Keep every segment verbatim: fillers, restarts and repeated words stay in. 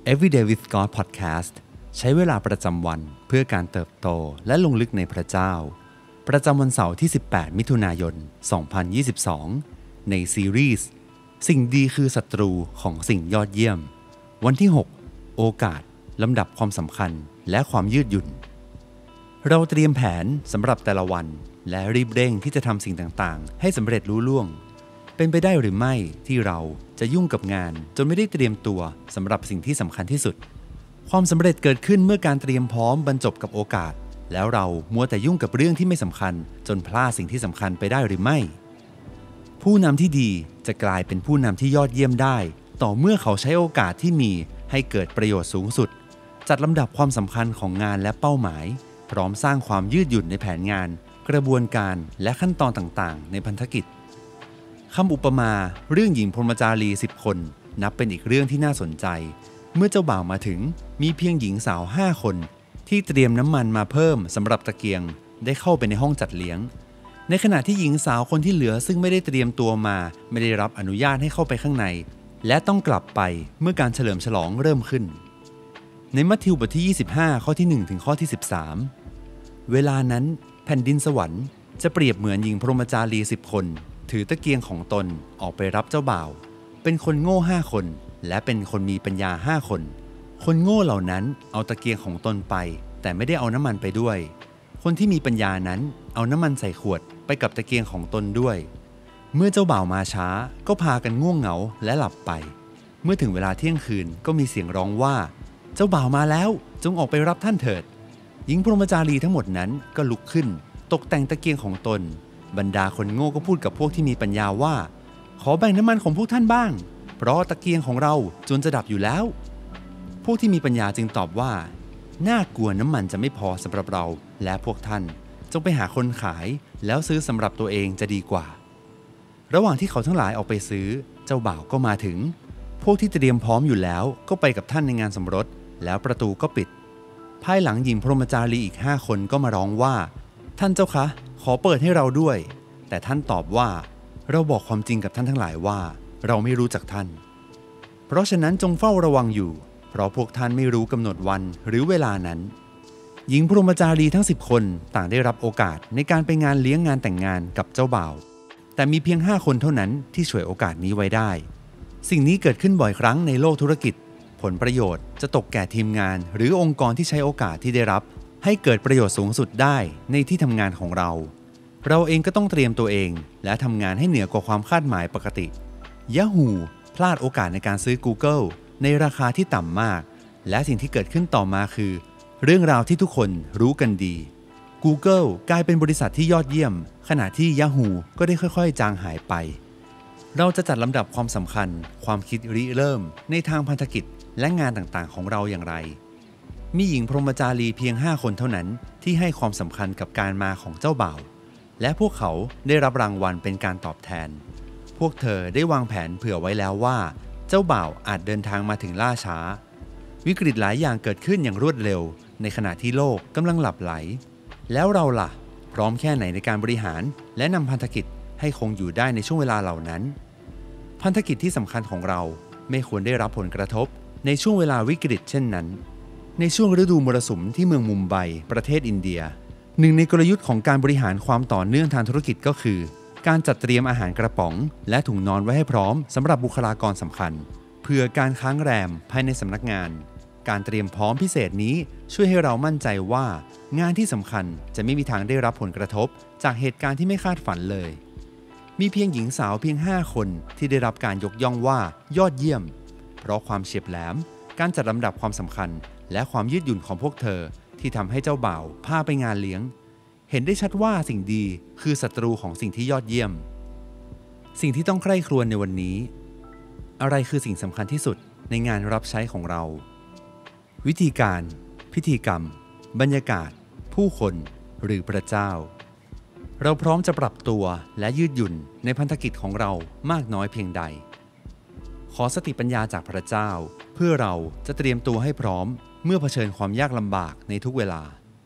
Everyday with God Podcast ใช้เวลาประจำวันเพื่อการเติบโตและลงลึกในพระเจ้าประจำวันเสาร์ที่สิบแปดมิถุนายนสองพันยี่สิบสองในซีรีส์สิ่งดีคือศัตรูของสิ่งยอดเยี่ยมวันที่หกโอกาสลำดับความสำคัญและความยืดหยุ่นเราเตรียมแผนสำหรับแต่ละวันและรีบเร่งที่จะทำสิ่งต่างๆให้สำเร็จลุล่วงเป็นไปได้หรือไม่ที่เราจะยุ่งกับงานจนไม่ได้เตรียมตัวสำหรับสิ่งที่สำคัญที่สุดความสำเร็จเกิดขึ้นเมื่อการเตรียมพร้อมบรรจบกับโอกาสแล้วเรามัวแต่ยุ่งกับเรื่องที่ไม่สำคัญจนพลาดสิ่งที่สำคัญไปได้หรือไม่ผู้นำที่ดีจะกลายเป็นผู้นำที่ยอดเยี่ยมได้ต่อเมื่อเขาใช้โอกาสที่มีให้เกิดประโยชน์สูงสุดจัดลำดับความสำคัญของงานและเป้าหมายพร้อมสร้างความยืดหยุ่นในแผนงานกระบวนการและขั้นตอนต่างๆในพันธกิจคำอุปมาเรื่องหญิงพรหมจารีสิบคนนับเป็นอีกเรื่องที่น่าสนใจเมื่อเจ้าบ่าวมาถึงมีเพียงหญิงสาวห้าคนที่เตรียมน้ำมันมาเพิ่มสำหรับตะเกียงได้เข้าไปในห้องจัดเลี้ยงในขณะที่หญิงสาวคนที่เหลือซึ่งไม่ได้เตรียมตัวมาไม่ได้รับอนุญาตให้เข้าไปข้างในและต้องกลับไปเมื่อการเฉลิมฉลองเริ่มขึ้นในมัทธิวบทที่ยี่สิบห้าข้อที่หนึ่งถึงข้อที่สิบสามเวลานั้นแผ่นดินสวรรค์จะเปรียบเหมือนหญิงพรหมจารีสิบคนถือตะเกียงของตนออกไปรับเจ้าบ่าวเป็นคนโง่ห้าคนและเป็นคนมีปัญญาห้าคนคนโง่เหล่านั้นเอาตะเกียงของตนไปแต่ไม่ได้เอาน้ำมันไปด้วยคนที่มีปัญญานั้นเอาน้ำมันใส่ขวดไปกับตะเกียงของตนด้วยเมื่อเจ้าบ่าวมาช้าก็พากันง่วงเหงาและหลับไปเมื่อถึงเวลาเที่ยงคืนก็มีเสียงร้องว่าเจ้าบ่าวมาแล้วจงออกไปรับท่านเถิดหญิงพรหมจารีทั้งหมดนั้นก็ลุกขึ้นตกแต่งตะเกียงของตนบรรดาคนโง่ก็พูดกับพวกที่มีปัญญาว่าขอแบ่งน้ำมันของพวกท่านบ้างเพราะตะเกียงของเราจนจะดับอยู่แล้วพวกที่มีปัญญาจึงตอบว่าน่ากลัวน้ำมันจะไม่พอสำหรับเราและพวกท่านจงไปหาคนขายแล้วซื้อสำหรับตัวเองจะดีกว่าระหว่างที่เขาทั้งหลายออกไปซื้อเจ้าบ่าวก็มาถึงพวกที่เตรียมพร้อมอยู่แล้วก็ไปกับท่านในงานสมรสแล้วประตูก็ปิดภายหลังหญิงพรหมจารีอีกห้าคนก็มาร้องว่าท่านเจ้าคะขอเปิดให้เราด้วยแต่ท่านตอบว่าเราบอกความจริงกับท่านทั้งหลายว่าเราไม่รู้จักท่านเพราะฉะนั้นจงเฝ้าระวังอยู่เพราะพวกท่านไม่รู้กำหนดวันหรือเวลานั้นหญิงพรหมจารีทั้งสิบคนต่างได้รับโอกาสในการไปงานเลี้ยงงานแต่งงานกับเจ้าบ่าวแต่มีเพียงห้าคนเท่านั้นที่ฉวยโอกาสนี้ไว้ได้สิ่งนี้เกิดขึ้นบ่อยครั้งในโลกธุรกิจผลประโยชน์จะตกแก่ทีมงานหรือองค์กรที่ใช้โอกาสที่ได้รับให้เกิดประโยชน์สูงสุดได้ในที่ทำงานของเราเราเองก็ต้องเตรียมตัวเองและทำงานให้เหนือกว่าความคาดหมายปกติ Yahoo พลาดโอกาสในการซื้อ Google ในราคาที่ต่ำมากและสิ่งที่เกิดขึ้นต่อมาคือเรื่องราวที่ทุกคนรู้กันดี Google กลายเป็นบริษัทที่ยอดเยี่ยมขณะที่ Yahoo ก็ได้ค่อยๆจางหายไปเราจะจัดลำดับความสำคัญความคิดริเริ่มในทางพันธกิจและงานต่างๆของเราอย่างไรมีหญิงพรหมจารีเพียงห้าคนเท่านั้นที่ให้ความสำคัญกับการมาของเจ้าบ่าวและพวกเขาได้รับรางวัลเป็นการตอบแทนพวกเธอได้วางแผนเผื่อไว้แล้วว่าเจ้าบ่าวอาจเดินทางมาถึงล่าช้าวิกฤตหลายอย่างเกิดขึ้นอย่างรวดเร็วในขณะที่โลกกำลังหลับไหลแล้วเราล่ะพร้อมแค่ไหนในการบริหารและนำพันธกิจให้คงอยู่ได้ในช่วงเวลาเหล่านั้นพันธกิจที่สำคัญของเราไม่ควรได้รับผลกระทบในช่วงเวลาวิกฤตเช่นนั้นในช่วงฤดูมรสุมที่เมืองมุมไบประเทศอินเดียหนึ่งในกลยุทธ์ของการบริหารความต่อเนื่องทางธุรกิจก็คือการจัดเตรียมอาหารกระป๋องและถุงนอนไว้ให้พร้อมสำหรับบุคลากรสำคัญเพื่อการค้างแรมภายในสำนักงานการเตรียมพร้อมพิเศษนี้ช่วยให้เรามั่นใจว่างานที่สำคัญจะไม่มีทางได้รับผลกระทบจากเหตุการณ์ที่ไม่คาดฝันเลยมีเพียงหญิงสาวเพียงห้าคนที่ได้รับการยกย่องว่ายอดเยี่ยมเพราะความเฉียบแหลมการจัดลำดับความสำคัญและความยืดหยุ่นของพวกเธอที่ทำให้เจ้าบ่าวพาไปงานเลี้ยงเห็นได้ชัดว่าสิ่งดีคือศัตรูของสิ่งที่ยอดเยี่ยมสิ่งที่ต้องใคร่ครวญในวันนี้อะไรคือสิ่งสำคัญที่สุดในงานรับใช้ของเราวิธีการพิธีกรรมบรรยากาศผู้คนหรือพระเจ้าเราพร้อมจะปรับตัวและยืดหยุ่นในพันธกิจของเรามากน้อยเพียงใดขอสติปัญญาจากพระเจ้าเพื่อเราจะเตรียมตัวให้พร้อมเมื่อเผชิญความยากลำบากในทุกเวลา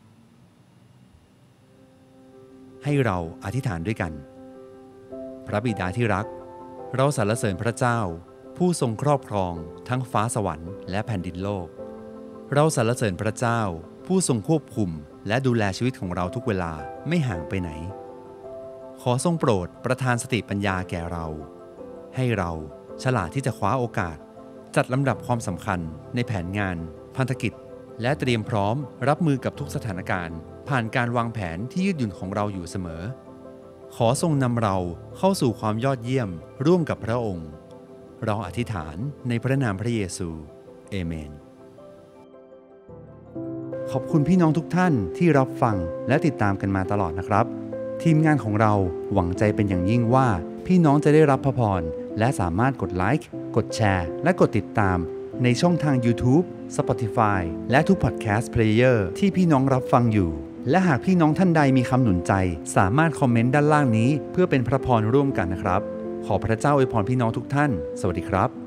ให้เราอธิษฐานด้วยกันพระบิดาที่รักเราสรรเสริญพระเจ้าผู้ทรงครอบครองทั้งฟ้าสวรรค์และแผ่นดินโลกเราสรรเสริญพระเจ้าผู้ทรงควบคุมและดูแลชีวิตของเราทุกเวลาไม่ห่างไปไหนขอทรงโปรดประทานสติปัญญาแก่เราให้เราฉลาดที่จะคว้าโอกาสจัดลำดับความสำคัญในแผนงานพันธกิจและเตรียมพร้อมรับมือกับทุกสถานการณ์ผ่านการวางแผนที่ยืดหยุ่นของเราอยู่เสมอขอทรงนำเราเข้าสู่ความยอดเยี่ยมร่วมกับพระองค์เราอธิษฐานในพระนามพระเยซูเอเมนขอบคุณพี่น้องทุกท่านที่รับฟังและติดตามกันมาตลอดนะครับทีมงานของเราหวังใจเป็นอย่างยิ่งว่าพี่น้องจะได้รับพระพรและสามารถกดไลค์กดแชร์และกดติดตามในช่องทาง YouTube Spotify และทุก Podcast Player ที่พี่น้องรับฟังอยู่และหากพี่น้องท่านใดมีคำหนุนใจสามารถคอมเมนต์ด้านล่างนี้เพื่อเป็นพระพรร่วมกันนะครับขอพระเจ้าอวยพรพี่น้องทุกท่านสวัสดีครับ